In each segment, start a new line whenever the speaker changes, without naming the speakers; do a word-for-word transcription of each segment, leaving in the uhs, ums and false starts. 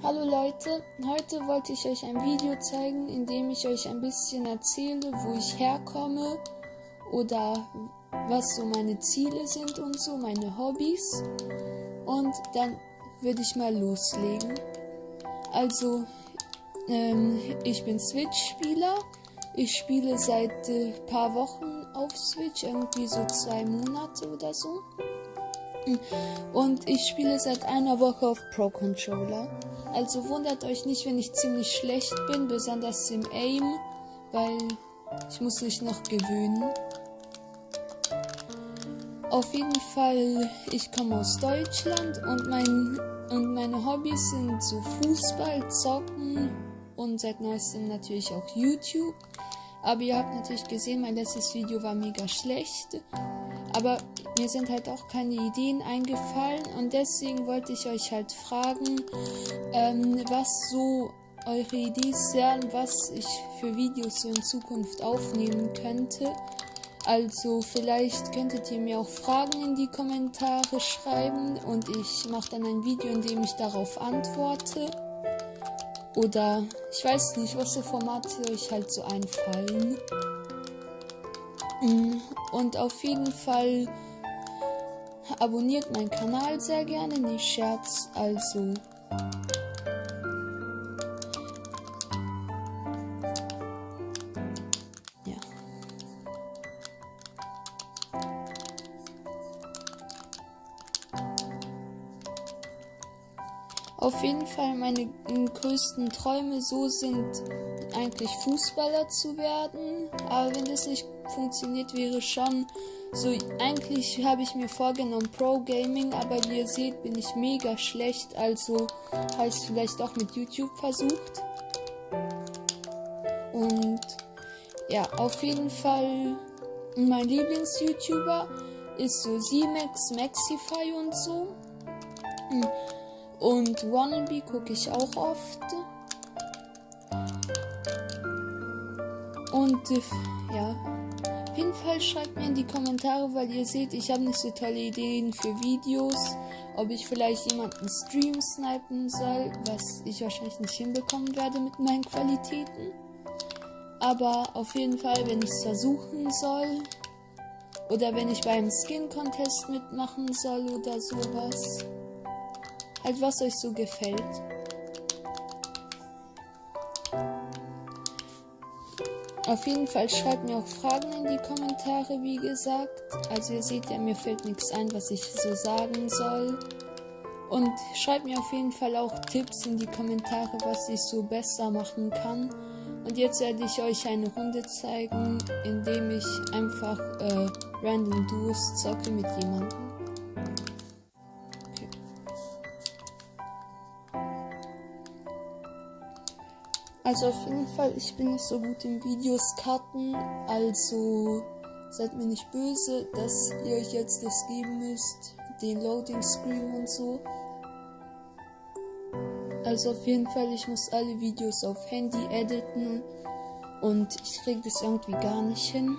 Hallo Leute, heute wollte ich euch ein Video zeigen, in dem ich euch ein bisschen erzähle, wo ich herkomme oder was so meine Ziele sind und so, meine Hobbys. Und dann würde ich mal loslegen. Also, ähm, ich bin Switch-Spieler. Ich spiele seit ein äh, paar Wochen auf Switch, irgendwie so zwei Monate oder so. Und ich spiele seit einer Woche auf Pro Controller. Also wundert euch nicht, wenn ich ziemlich schlecht bin, besonders im Aim, weil ich muss mich noch gewöhnen. Auf jeden Fall, ich komme aus Deutschland und, mein, und meine Hobbys sind so Fußball, Zocken und seit neuestem natürlich auch YouTube. Aber ihr habt natürlich gesehen, mein letztes Video war mega schlecht. Aber mir sind halt auch keine Ideen eingefallen und deswegen wollte ich euch halt fragen, ähm, was so eure Ideen wären, was ich für Videos so in Zukunft aufnehmen könnte. Also vielleicht könntet ihr mir auch Fragen in die Kommentare schreiben und ich mache dann ein Video, in dem ich darauf antworte. Oder ich weiß nicht, was für Formate euch halt so einfallen. Und auf jeden Fall abonniert meinen Kanal sehr gerne, nicht Scherz, also ja. Auf jeden Fall meine größten Träume so sind eigentlich Fußballer zu werden, aber wenn das nicht funktioniert, wäre schon so, eigentlich habe ich mir vorgenommen Pro Gaming, aber wie ihr seht, bin ich mega schlecht, also habe ich es vielleicht auch mit YouTube versucht. Und ja, auf jeden Fall mein Lieblings-YouTuber ist so Z-Max, Maxify und so. Und Wannabe gucke ich auch oft. Und äh, ja, auf jeden Fall schreibt mir in die Kommentare, weil ihr seht, ich habe nicht so tolle Ideen für Videos, ob ich vielleicht jemanden Stream snipen soll, was ich wahrscheinlich nicht hinbekommen werde mit meinen Qualitäten. Aber auf jeden Fall, wenn ich es versuchen soll, oder wenn ich beim Skin-Contest mitmachen soll oder sowas, halt was euch so gefällt. Auf jeden Fall schreibt mir auch Fragen in die Kommentare, wie gesagt. Also ihr seht ja, mir fällt nichts ein, was ich so sagen soll. Und schreibt mir auf jeden Fall auch Tipps in die Kommentare, was ich so besser machen kann. Und jetzt werde ich euch eine Runde zeigen, indem ich einfach äh, Random Duos zocke mit jemandem. Also auf jeden Fall, ich bin nicht so gut in Videos cutten, also seid mir nicht böse, dass ihr euch jetzt das geben müsst, den Loading Screen und so. Also auf jeden Fall, ich muss alle Videos auf Handy editen und ich krieg das irgendwie gar nicht hin.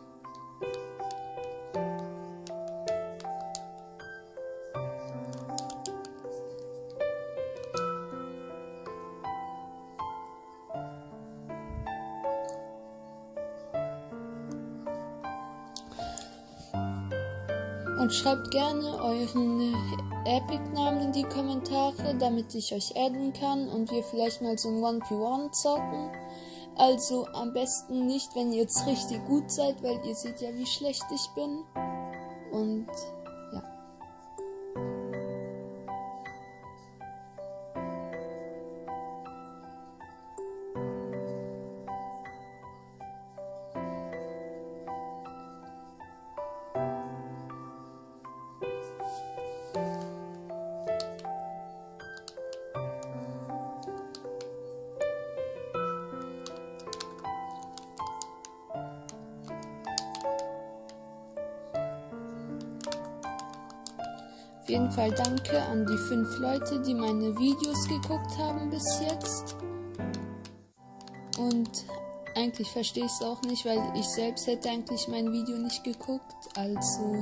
Und schreibt gerne euren Epic-Namen in die Kommentare, damit ich euch adden kann und wir vielleicht mal so ein one v one zocken. Also am besten nicht, wenn ihr jetzt richtig gut seid, weil ihr seht ja, wie schlecht ich bin. Und ja. Auf jeden Fall danke an die fünf Leute, die meine Videos geguckt haben bis jetzt. Und eigentlich verstehe ich es auch nicht, weil ich selbst hätte eigentlich mein Video nicht geguckt. Also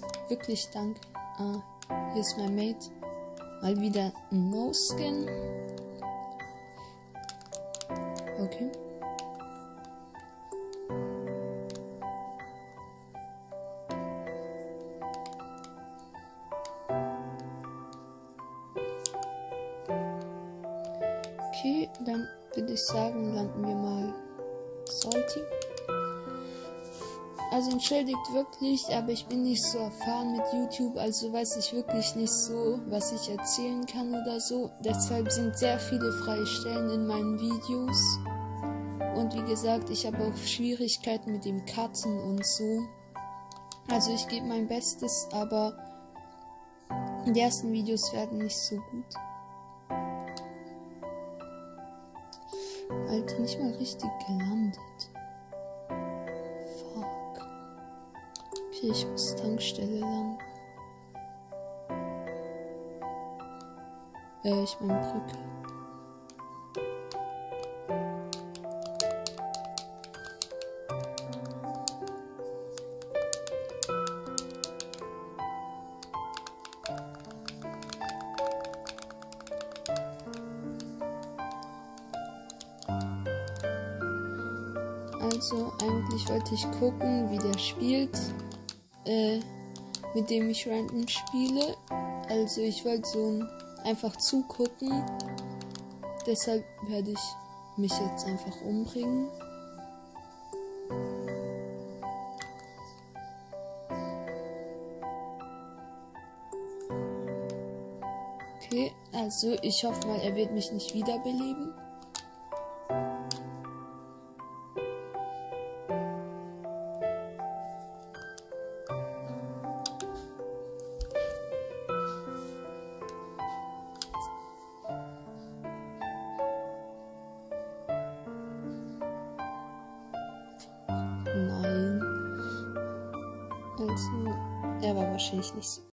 wirklich danke. Ah, hier ist mein Mate. Mal wieder ein No-Skin. Okay. Okay, dann würde ich sagen, landen wir mal Salty. Also entschuldigt wirklich, aber ich bin nicht so erfahren mit YouTube, also weiß ich wirklich nicht so, was ich erzählen kann oder so. Deshalb sind sehr viele freie Stellen in meinen Videos. Und wie gesagt, ich habe auch Schwierigkeiten mit dem Cutten und so. Also ich gebe mein Bestes, aber die ersten Videos werden nicht so gut. Alter, nicht mal richtig gelandet. Fuck. Okay, ich muss Tankstelle landen. Äh, ich meine Brücke. Also eigentlich wollte ich gucken, wie der spielt, äh, mit dem ich random spiele. Also ich wollte so einfach zugucken. Deshalb werde ich mich jetzt einfach umbringen. Okay, also ich hoffe mal, er wird mich nicht wiederbeleben. Nein. Also, er war wahrscheinlich nicht so